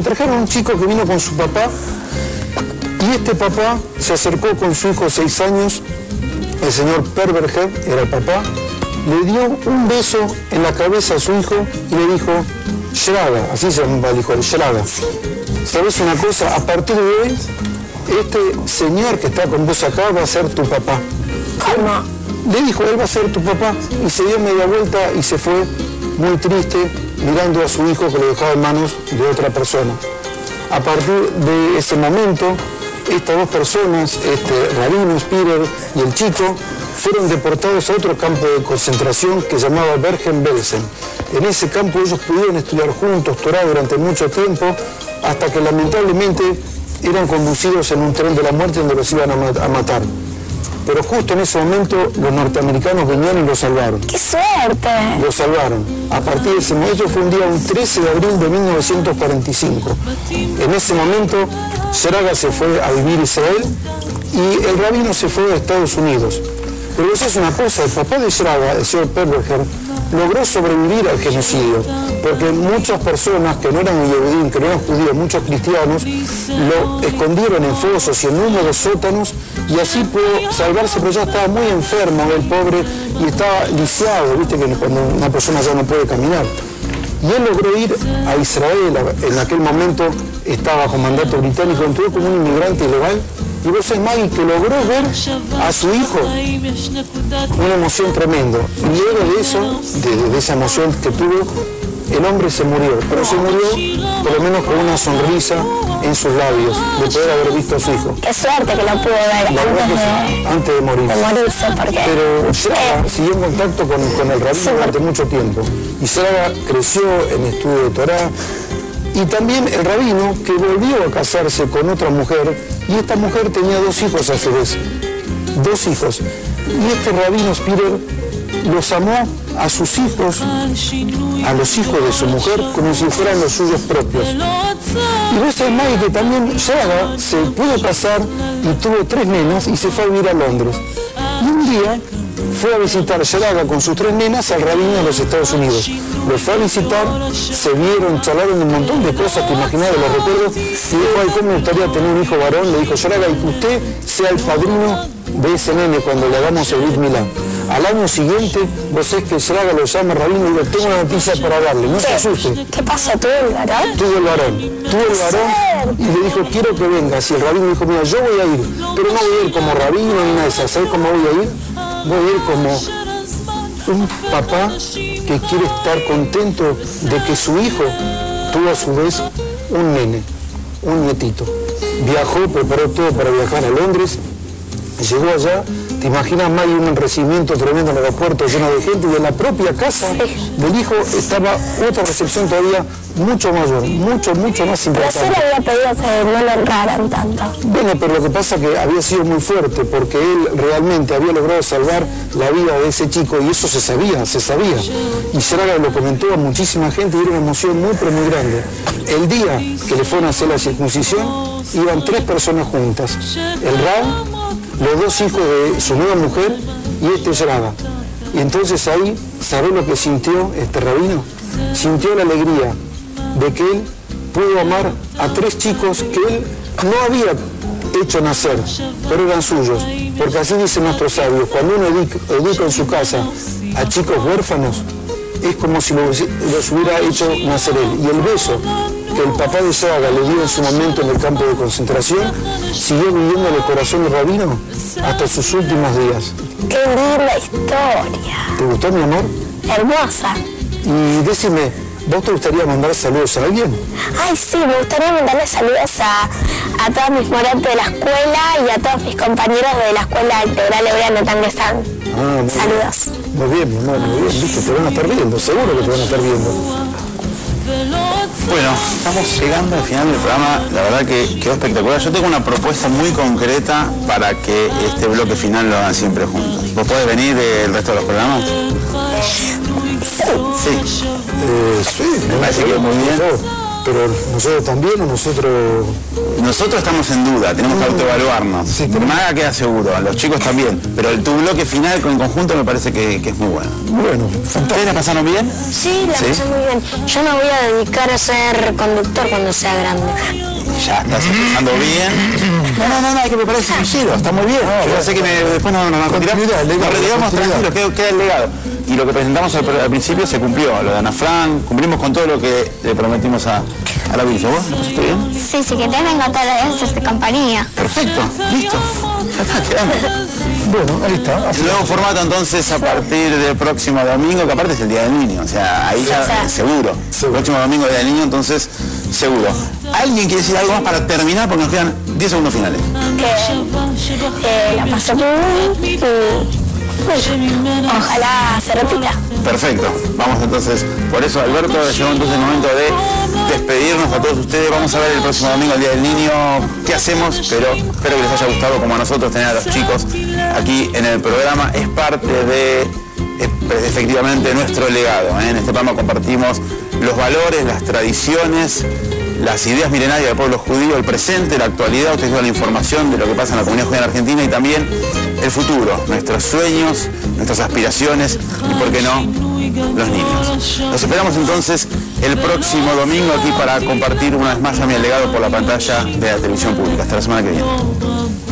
Trajeron un chico que vino con su papá y este papá se acercó con su hijo de 6 años, el señor Perverger, era el papá, le dio un beso en la cabeza a su hijo y le dijo, Shraga, así se llama el hijo, el Shraga. ¿Sabes una cosa? A partir de hoy, este señor que está con vos acá va a ser tu papá. ¿Cómo? Le dijo, él va a ser tu papá, y se dio media vuelta y se fue muy triste, mirando a su hijo que lo dejaba en manos de otra persona. A partir de ese momento, estas dos personas, Rabino Spirer y el chico, fueron deportados a otro campo de concentración que se llamaba Bergen-Belsen. En ese campo ellos pudieron estudiar juntos, Torah, durante mucho tiempo, hasta que lamentablemente eran conducidos en un tren de la muerte donde los iban a matar. Pero justo en ese momento los norteamericanos vinieron y los salvaron. ¡Qué suerte! Los salvaron. A partir de ese momento fue un día, un 13 de abril de 1945. En ese momento, Shraga se fue a vivir a Israel y el rabino se fue a Estados Unidos. Pero eso es una cosa, el papá de Shraga, el señor Perverger, logró sobrevivir al genocidio, porque muchas personas que no eran yehudim, que no eran judíos, muchos cristianos, lo escondieron en fosos y en húmedos sótanos, y así pudo salvarse, pero ya estaba muy enfermo el pobre, y estaba lisiado, viste que cuando una persona ya no puede caminar. Y él logró ir a Israel, en aquel momento estaba bajo mandato británico, entró como un inmigrante ilegal, y vos sabés, Maggie, que logró ver a su hijo, una emoción tremenda. Y luego de eso, de esa emoción que tuvo, el hombre se murió, pero se murió por lo menos con una sonrisa en sus labios, de poder haber visto a su hijo. Qué suerte que lo pudo ver antes de morir. Porque... Pero Shraga siguió en contacto con el rabino durante mucho tiempo. Y Shraga creció en estudio de Torah. Y también el rabino que volvió a casarse con otra mujer, y esta mujer tenía 2 hijos a su vez. 2 hijos. Y este rabino Spirer los amó a sus hijos, a los hijos de su mujer, como si fueran los suyos propios. Y vos sabés, Maggie, que también Shraga se pudo casar y tuvo 3 nenas y se fue a vivir a Londres. Y un día fue a visitar Shraga con sus 3 nenas al rabino de los Estados Unidos. Los fue a visitar, se vieron, charlaron de un montón de cosas que imaginaba, los recuerdos, y dijo, ay, ¿cómo me gustaría tener un hijo varón? Le dijo Shraga, y que usted sea el padrino de ese nene cuando le hagamos el Brit Milá. Al año siguiente, vos sabés que Shraga lo llama rabino y le digo, tengo una noticia para darle, no se asuste. ¿Qué pasa? ¿Tuvo el varón? Tuvo el varón, y le dijo, quiero que vengas. Y el rabino dijo, mira, yo voy a ir, pero no voy a ir como rabino ni nada de eso. ¿Sabés cómo voy a ir? Voy a ir como un papá que quiere estar contento de que su hijo tuvo a su vez un nene, un nietito. Viajó, preparó todo para viajar a Londres, llegó allá, te imaginas, más de un recibimiento tremendo en el aeropuerto lleno de gente, y en la propia casa del hijo estaba otra recepción todavía mucho mayor, mucho más importante. Pero sí le había pedido que no lo honraran tanto. Bueno, pero lo que pasa es que había sido muy fuerte, porque él realmente había logrado salvar la vida de ese chico, y eso se sabía. Y Shraga lo comentó a muchísima gente, y era una emoción muy, pero muy grande. El día que le fueron a hacer la circuncisión, iban 3 personas juntas. El Rab, los 2 hijos de su nueva mujer y Shraga. Y entonces ahí, ¿sabés lo que sintió este rabino? Sintió la alegría de que él pudo amar a 3 chicos que él no había hecho nacer, pero eran suyos. Porque así dicen nuestros sabios, cuando uno educa en su casa a chicos huérfanos, es como si los hubiera hecho nacer él. Y el beso que el papá de Shraga le dio en su momento en el campo de concentración, siguió viviendo en el corazón del rabino hasta sus últimos días. ¡Qué linda historia! ¿Te gustó, mi amor? Hermosa. Y decime, ¿vos te gustaría mandar saludos a alguien? Ay, sí, me gustaría mandarle saludos a todos mis morantes de la escuela y a todos mis compañeros de la Escuela Integral Hebrea Natán Gesán. Saludos. Muy bien, mi amor, muy bien. Viste, te van a estar viendo, seguro que te van a estar viendo. Bueno, estamos llegando al final del programa, la verdad que quedó espectacular. Yo tengo una propuesta muy concreta para que este bloque final lo hagan siempre juntos. ¿Vos podés venir el resto de los programas? Sí, me parece que muy bien. pero nosotros también o nosotros... Nosotros estamos en duda, tenemos que autoevaluarnos. Sí, nada queda seguro, los chicos también, pero tu bloque final con el conjunto me parece que es muy bueno. Bueno, fantástico. ¿Ustedes la pasaron bien? Sí, la pasé muy bien. Yo me voy a dedicar a ser conductor cuando sea grande. Ya estás empezando bien. No, hay que preparar ese suicidio, está muy bien. Yo sé que después nos van a retirar. Nos retiramos tranquilos, queda el legado. Y lo que presentamos al principio se cumplió, lo de Ana Fran, cumplimos con todo lo que le prometimos a la Vilma. ¿Vos lo pasaste bien? Sí, que te vengo todos los días de compañía. Perfecto, listo. Ya está, quedando. Bueno, ahí está. El nuevo formato entonces a partir del próximo domingo, que aparte es el Día del Niño, o sea, ahí ya seguro. El próximo domingo es el Día del Niño, entonces seguro. ¿Alguien quiere decir algo más para terminar? Porque nos quedan 10 segundos finales. La pasé muy bien y ojalá se repita. Perfecto. Vamos entonces, por eso Alberto, llegó entonces el momento de despedirnos a todos ustedes. Vamos a ver el próximo domingo, el Día del Niño, qué hacemos, pero espero que les haya gustado como a nosotros tener a los chicos aquí en el programa. Es parte de efectivamente nuestro legado. En este programa compartimos los valores, las tradiciones, las ideas milenarias del pueblo judío, el presente, la actualidad, ustedes ven la información de lo que pasa en la comunidad judía en Argentina y también el futuro, nuestros sueños, nuestras aspiraciones y, por qué no, los niños. Los esperamos entonces el próximo domingo aquí para compartir una vez más a mi legado por la pantalla de la televisión pública. Hasta la semana que viene.